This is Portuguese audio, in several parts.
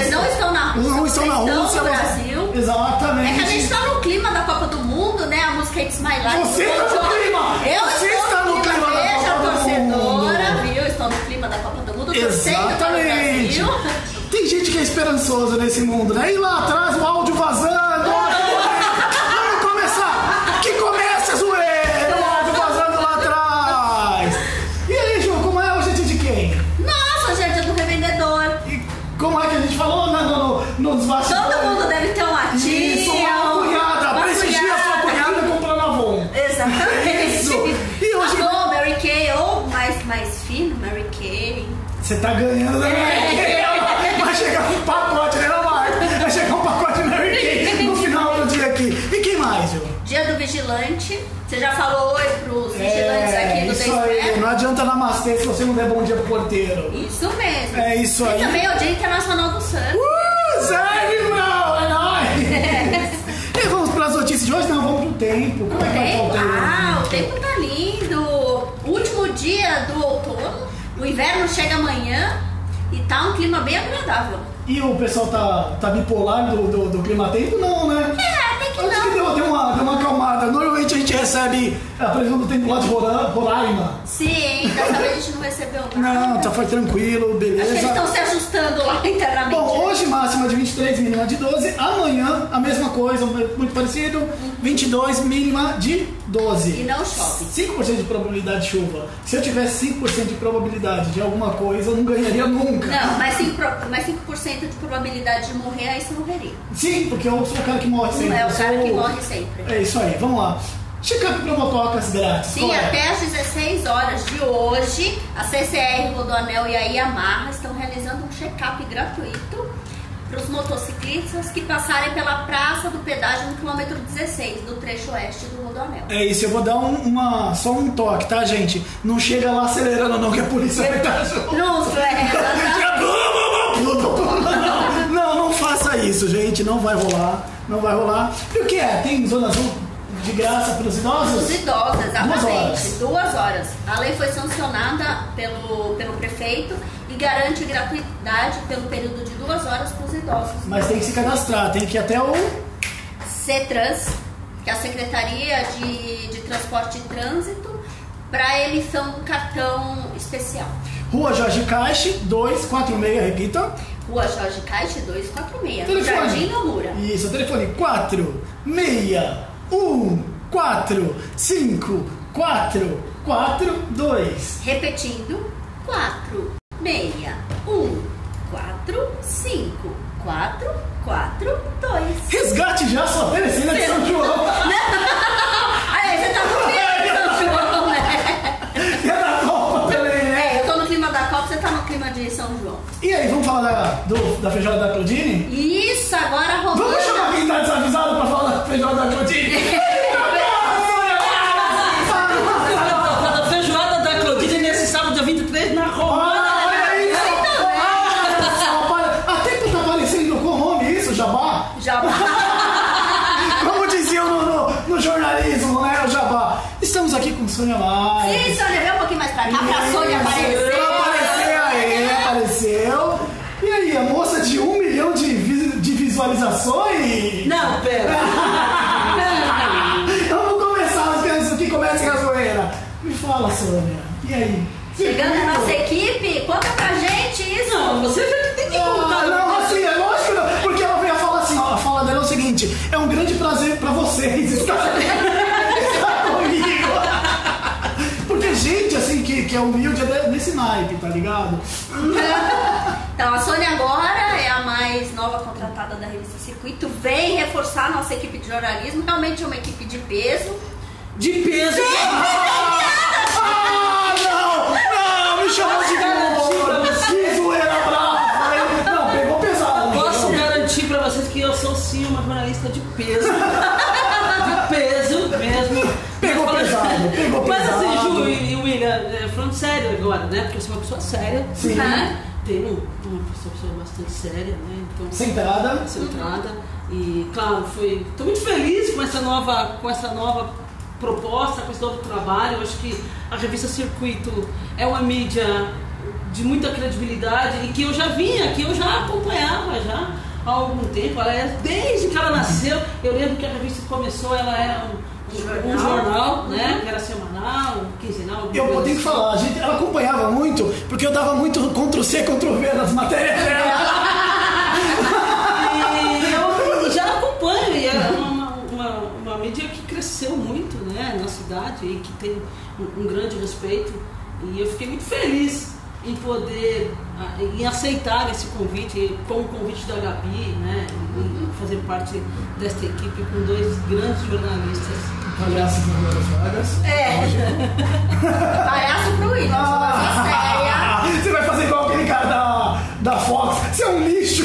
Eles não estão na Rússia, não estão na Rússia, estão no Brasil. Exatamente. É que a gente tá no clima da Copa do Mundo, né? A música It's My Life. Você está no clima! Você está no clima da Copa do Mundo! Viu? Estou no clima da Copa do Mundo. Exatamente! Tem gente que é esperançosa nesse mundo, né? E lá atrás o áudio vazando! Vamos começar! Que comece a zoeira! O áudio vazando lá atrás! E aí, Ju, como é hoje é dia de quem? Nossa, hoje é dia do revendedor! E como é que a gente falou nos bastidores? Todo mundo deve ter uma tia! Isso, uma cunhada! Prestigia a sua cunhada comprando Avon! Exatamente! Isso! E hoje... Avon, Mary Kay, ou mais fino, Mary Kay. Você tá ganhando, né? Vai chegar um pacote, né, Marco? Vai chegar um pacote de Mary Kay no final do dia aqui. E quem mais, Ju? Dia do vigilante. Você já falou oi pros vigilantes aqui do isso aí. Não adianta namastê se você não der bom dia pro porteiro. Isso mesmo. É isso aí. E também é o Dia Internacional do Surf. Sério, irmão? É nóis! E vamos pras notícias de hoje? Não, vamos pro tempo. Como é que vai estar o tempo? O tempo tá lindo. Último dia do outono. O inverno chega amanhã e tá um clima bem agradável. E o pessoal tá bipolar do clima-tempo? Não, né? Até que Acho que não. deu uma acalmada. Normalmente a gente recebe a previsão do tempo lá de Roraima. Sim, dessa vez a gente não recebeu nada. Não, foi tranquilo, beleza. Acho que eles estão se ajustando lá internamente. Bom, hoje máxima de 23, mínima de 12. Amanhã a mesma coisa, muito parecido. 22, mínima de 12. E não chove. 5% de probabilidade de chuva. Se eu tivesse 5% de probabilidade de alguma coisa, eu não ganharia nunca. Não, mas 5% de probabilidade de morrer, aí você morreria. Sim, porque eu sou o cara que morre sempre. Não é o Eu cara sou- que morre sempre. É isso aí, vamos lá. Check-up para motocas grátis. Sim, Qual é? até às 16 horas de hoje, a CCR, Rodoanel e a Yamaha estão realizando um check-up gratuito para os motociclistas que passarem pela Praça do Pedágio no quilômetro 16 do trecho oeste do Rodoanel. É isso, eu vou dar só um toque, tá, gente? Não chega lá acelerando não, que a polícia vai estar junto. Não, Não faça isso, gente, não vai rolar. E o que é? Tem zona azul de graça para os idosos? Os idosos, exatamente. 2 horas. 2 horas. A lei foi sancionada pelo prefeito e garante gratuidade pelo período de 2 horas para os idosos. Mas tem que se cadastrar, tem que ir até o... CETRANS, que é a Secretaria de Transporte e Trânsito, para emissão do cartão especial. Rua Jorge Caixe, 246, repita. Rua Jorge Caixe 246, Telefone. Jardim Nomura. Isso, telefone 461454442. Repetindo, 461454442. Resgate já sua telecena de São João. Aí, você tá no clima de São João, né? E a da Copa também, né? Eu tô no clima da Copa, você tá no clima de São João. E aí, vamos falar da feijoada da Claudine? Isso, agora rolando. Vamos chamar quem tá desavisado pra falar da feijoada da Claudine? A feijoada da Claudine nesse sábado, dia 23, na Roma. Olha isso! Até que tá parecendo com o nome isso, Jabá? Já. Como diziam no jornalismo, né, o Jabá? Estamos aqui com Sônia Maia. Sim, Sônia, vem um pouquinho mais pra cá, pra Sônia aparecer. Apareceu. E aí, a moça de 1 milhão de visualizações? Não, pera. Vamos começar, antes que comece a zoeira. Me fala, Sônia. E aí? Chegando a nossa equipe, conta pra gente isso. Não, você já tem que contar. Não, assim, é lógico, não, porque ela veio falar assim, ó, a fala dela é o seguinte: é um grande prazer pra vocês estar comigo. Porque gente, assim, que é humilde é nesse naipe, tá ligado? Então, a Sônia agora é a mais nova contratada da revista Circuito. Vem reforçar a nossa equipe de jornalismo. Realmente é uma equipe de peso. De peso. Não, me chamou de gordo. Que zoeira brava. Não, pegou pesado. Posso garantir pra vocês que eu sou sim uma jornalista de peso. De peso mesmo. Pegou pesado. Mas assim, Ju e William, falando sério agora, né? Porque eu sou uma pessoa séria. Sim. Tem uma pessoa bastante séria, né? Então, Centrada. E claro, tô muito feliz com essa nova proposta, com esse novo trabalho. Eu acho que a revista Circuito é uma mídia de muita credibilidade e que eu já vinha, que eu já acompanhava já há algum tempo. Desde que ela nasceu, eu lembro que a revista começou, ela era um jornal, né? Que era semanal, quinzenal. Eu tenho que falar, ela acompanhava muito, porque eu dava muito Ctrl-C, Ctrl-V nas matérias dela. E eu já acompanho, e é uma mídia que cresceu muito, né, na cidade e que tem um grande respeito. E eu fiquei muito feliz em poder, em aceitar esse convite, como o convite da Gabi, né, e fazer parte desta equipe com 2 grandes jornalistas. Palhaço com duas vagas. Palhaço pro William, Você vai fazer igual aquele cara da Fox. Você é um lixo.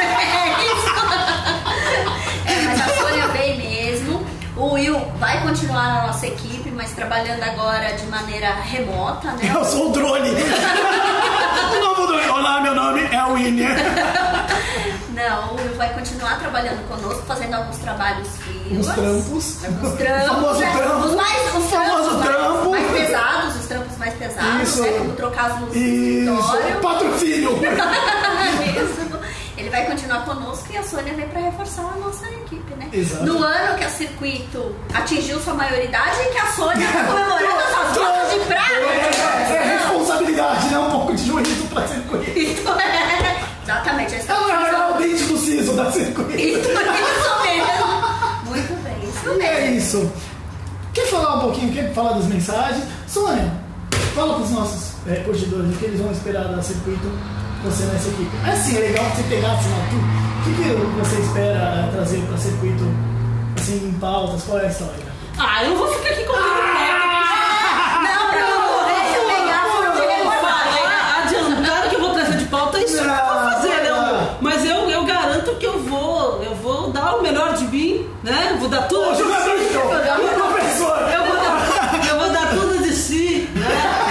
Mas a Sônia veio mesmo. O Will vai continuar na nossa equipe, mas trabalhando agora de maneira remota, né? Eu sou o drone. O novo drone. Olá, meu nome é William. Não, o Will vai continuar trabalhando conosco, fazendo alguns trabalhos frios. Trampos. Alguns trampos. Os trampos mais pesados, os trampos mais pesados, isso. Né? Como trocar as luzes Isso. do escritório. Patrocínio. Isso. Ele vai continuar conosco e a Sônia veio para reforçar a nossa equipe, né? Exato. No ano que a Circuito atingiu sua maioridade e que a Sônia está comemorando as suas botas de prata. É responsabilidade, né? Um pouco de juízo para Circuito. Exatamente. Ela é o dente do siso da Circuito. Isso mesmo. Muito bem, isso mesmo. É isso. Quer falar um pouquinho, quer falar das mensagens? Sônia, fala para os nossos curtidores o que eles vão esperar da Circuito, você nessa equipe. Assim, é legal que você pegasse lá tudo. O que você espera trazer para Circuito, assim, em pautas? Qual é a história? Eu não vou ficar aqui comigo. Adiantado que eu vou trazer de pauta, isso eu vou fazer, né? Mas eu garanto que eu vou dar o melhor de mim, né? Vou dar tudo. Professor! Eu vou dar tudo de si, né?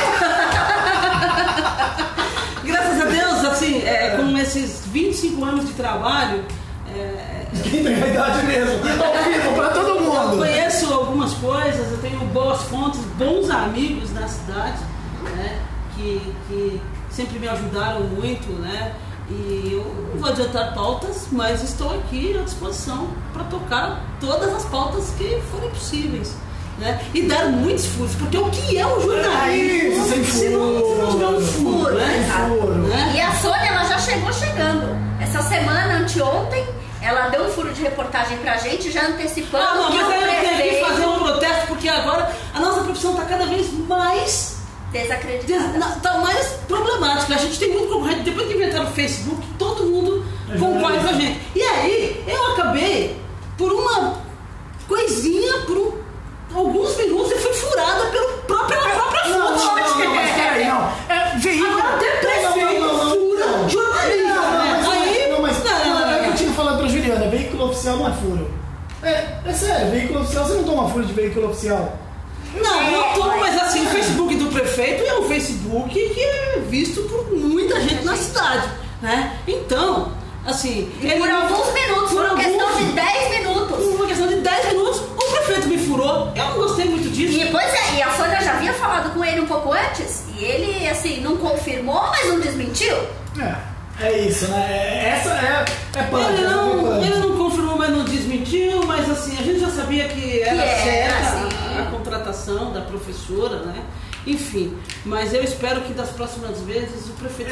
Graças a Deus, assim, com esses 25 anos de trabalho. Quem tem a idade mesmo, ao vivo pra todo mundo. Eu conheço algumas coisas, eu tenho boas fontes, bons amigos na cidade, né? Que sempre me ajudaram muito, né? E eu não vou adiantar pautas, mas estou aqui à disposição para tocar todas as pautas que forem possíveis, né? E dar muitos furos, porque o que é um jornalismo? Isso, sem se não tiver um furo, né? E a Sônia, ela já chegou chegando. Essa semana, anteontem, ela deu um furo de reportagem pra gente, já antecipando que mas o aí eu tenho que prefeito... fazer um protesto, porque agora a nossa profissão está cada vez mais... desacreditada. Tá mais problemática. A gente tem muito concorrente. Depois que inventaram o Facebook, todo mundo concorre com a gente. E aí, eu acabei, por uma coisinha, alguns minutos, e fui furada pela própria fonte. Não, mas peraí, não. Veículo. Agora até prefeito fura jornalista. É que eu tinha falado pra Juliana, veículo oficial não é furo. É sério, veículo oficial, você não toma furo de veículo oficial. Não tomo, mas assim, o Facebook do prefeito é um Facebook que é visto por muita gente na cidade, né? Então, assim... Por alguns minutos, por uma questão de 10 minutos. Por uma questão de 10 minutos, o prefeito me furou. Eu não gostei muito disso. E a Sônia já havia falado com ele um pouco antes, e ele, assim, não confirmou, mas não desmentiu. É isso, né? Essa é punk. Ele não confirmou, mas não desmentiu, mas assim, a gente já sabia que era certa assim. a contratação da professora, né? Enfim, mas eu espero que das próximas vezes o prefeito...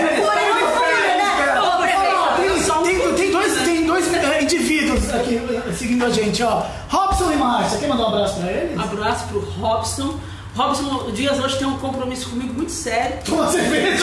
Tem dois indivíduos aqui seguindo a gente, ó. Robson e Márcia, quer mandar um abraço pra eles? Abraço pro Robson. Robson Dias hoje tem um compromisso comigo muito sério. Toma cerveja!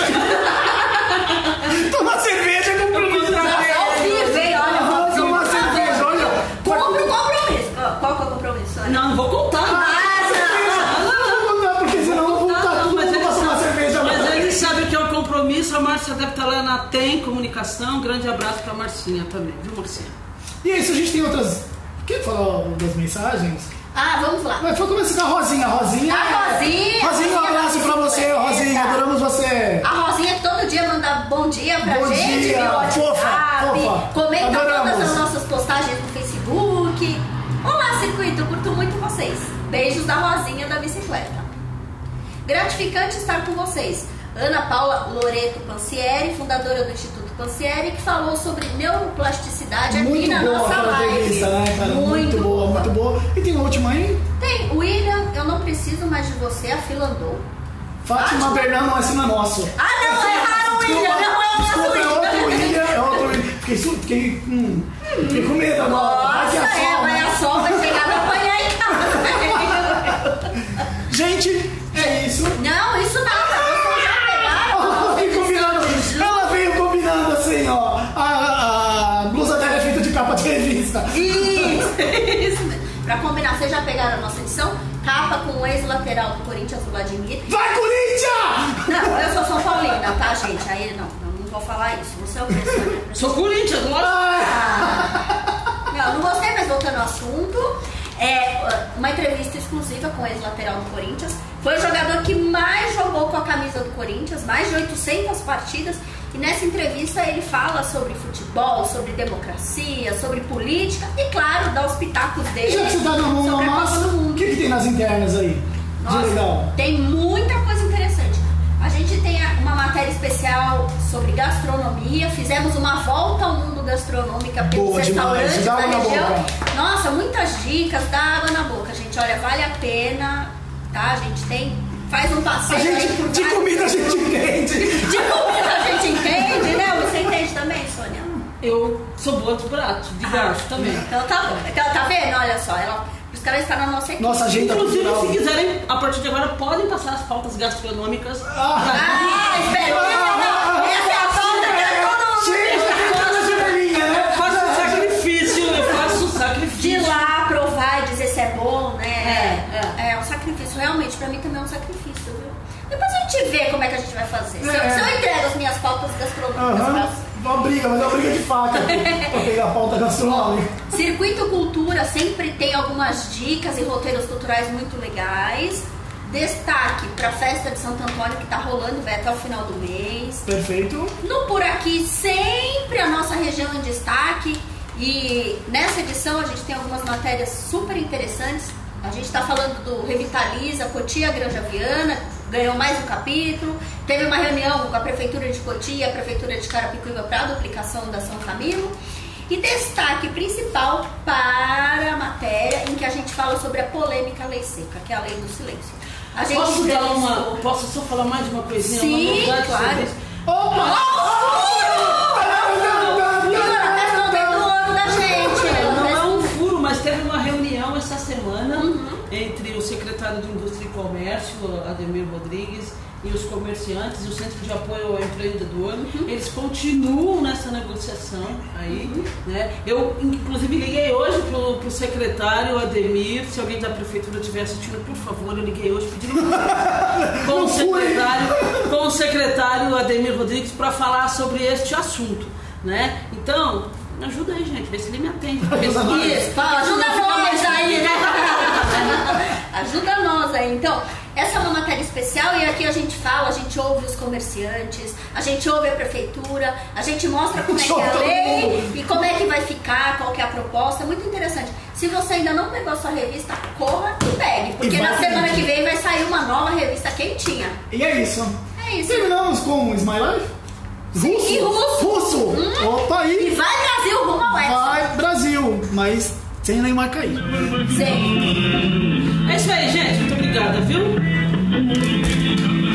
Toma cerveja, compromisso! Ao vivo, hein? Olha, toma cerveja, olha! Compre o compromisso. Qual que é o compromisso? Olha? Não vou contar. Porque senão eu vou voltar tudo pra tomar cerveja. Mas ele sabe que é o compromisso. A Márcia deve estar lá na TEM Comunicação. Um grande abraço pra Marcinha também, viu, Marcinha? E é isso, a gente tem outras... Quer falar das mensagens? Vamos lá. Mas foi começar com a Rosinha. Rosinha, um abraço pra você, Rosinha. Adoramos você. A Rosinha que todo dia manda bom dia pra Bom gente. dia, fofa. Comenta Adoramos. todas as nossas postagens no Facebook. Olá, Circuito, eu curto muito vocês. Beijos da Rosinha da bicicleta. Gratificante estar com vocês. Ana Paula Loreto Pancieri, fundadora do Instituto Cossieri, que falou sobre neuroplasticidade aqui Muito na boa nossa aquela live. entrevista, né, cara? Muito boa, muito boa. E tem uma última aí? Tem, William, eu não preciso mais de você, a fila andou. Fátima Bernardo, não, esse não é nosso. Ah, não, erraram o William, não é o nosso Desculpa, é outro William. William, é outro William. Fiquei com medo agora. Nossa, vai a sol, vai chegar pra apanhar em casa. Gente, é isso. Não, isso nada, vocês já pegaram. Ela veio combinando assim, ó. A blusa dela é feita de capa de revista. Isso mesmo. Pra combinar, vocês já pegaram a nossa edição? Capa com o ex-lateral do Corinthians, o Vladimir. Vai, Corinthians! Não, eu sou São Paulina, tá, gente? Aí não vou falar isso. Você é o quê, Sônia? Sou Corinthians, lógico. Não gostei, mas voltando ao assunto. Uma entrevista exclusiva com o ex-lateral do Corinthians. Foi o jogador que mais jogou com a camisa do Corinthians, mais de 800 partidas. E nessa entrevista ele fala sobre futebol, sobre democracia, sobre política e, claro, dá os pitacos dele. Já que você tá no mundo sobre a Copa massa, do Mundo. o que tem nas internas aí? Nossa, De legal. tem muita coisa interessante. A gente tem uma matéria especial sobre gastronomia. Fizemos uma volta ao mundo gastronômico pelos Boa demais, restaurantes dá da água na região. boca. Nossa, muitas dicas, dá água na boca, gente. Olha, vale a pena, tá? A gente faz um passeio aí por De vários- comida a gente entende. De comida a gente entende, né? Você entende também, Sônia? Eu sou boa de prato, de garfo também. Então tá bom. Então, tá vendo? Olha só, os caras estão na nossa equipe. Nossa agenda Inclusive, cultural. se quiserem, a partir de agora, podem passar as pautas gastronômicas. Ah, espera. Não. Essa é a falta que é todo mundo. Eu faço um sacrifício. De ir lá provar e dizer se é bom, né? É um sacrifício, realmente, pra mim também é um sacrifício, viu? Depois a gente vê como é que a gente vai fazer. Se eu entrego as minhas pautas gastronômicas pra você. Uma briga, mas é uma briga de faca pra pegar a pauta gastronômica. Circuito Cultura sempre tem algumas dicas e roteiros culturais muito legais. Destaque para a festa de Santo Antônio que tá rolando, vai até o final do mês. Perfeito. No Por Aqui, sempre a nossa região em destaque. E nessa edição a gente tem algumas matérias super interessantes. A gente está falando do Revitaliza Cotia Granja Viana, ganhou mais um capítulo. Teve uma reunião com a Prefeitura de Cotia e a Prefeitura de Carapicuíba para a duplicação da São Camilo. E destaque principal para a matéria em que a gente fala sobre a polêmica lei seca, que é a lei do silêncio. A gente Posso só falar mais de uma coisinha? Sim, uma novidade claro. sobre isso? Da Não é um furo, mas teve uma reunião essa semana entre o secretário de Indústria e Comércio, Ademir Rodrigues, e os comerciantes e o Centro de Apoio ao Empreendedor. Eles continuam nessa negociação aí, né? Eu, inclusive, liguei hoje pro secretário Ademir, se alguém da prefeitura estiver assistindo, por favor, eu liguei hoje pedindo com o secretário Ademir Rodrigues para falar sobre este assunto, né? Então, me ajuda aí, gente, vê se ele me atende. Isso, ajuda nós aí, né? Ajuda nós aí. Então, essa é uma matéria especial e aqui a gente fala, a gente ouve os comerciantes, a gente ouve a prefeitura, a gente mostra como é que é a lei e como é que vai ficar, qual que é a proposta. É muito interessante. Se você ainda não pegou a sua revista, corra e pegue, porque na semana que vem vai sair uma nova revista quentinha. E é isso. É isso. Terminamos com Smile Life? Russo? E russo. Opa, aí. E vai Brasil rumo ao Oeste. Vai Brasil, mas sem Neymar cair. Sim. É isso aí, gente. Muito obrigada, viu?